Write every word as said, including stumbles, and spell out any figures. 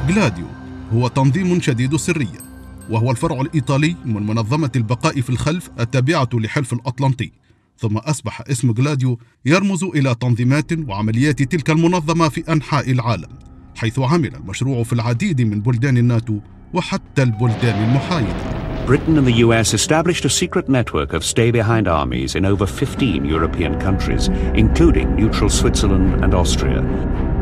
غلاديو هو تنظيم شديد السرية، وهو الفرع الإيطالي من منظمة البقاء في الخلف التابعة لحلف الأطلنطي، ثم أصبح اسم غلاديو يرمز إلى تنظيمات وعمليات تلك المنظمة في أنحاء العالم، حيث عمل المشروع في العديد من بلدان الناتو وحتى البلدان المحايدة. Britain and the U S established a secret network of stay-behind armies in over fifteen European countries, including neutral Switzerland and Austria.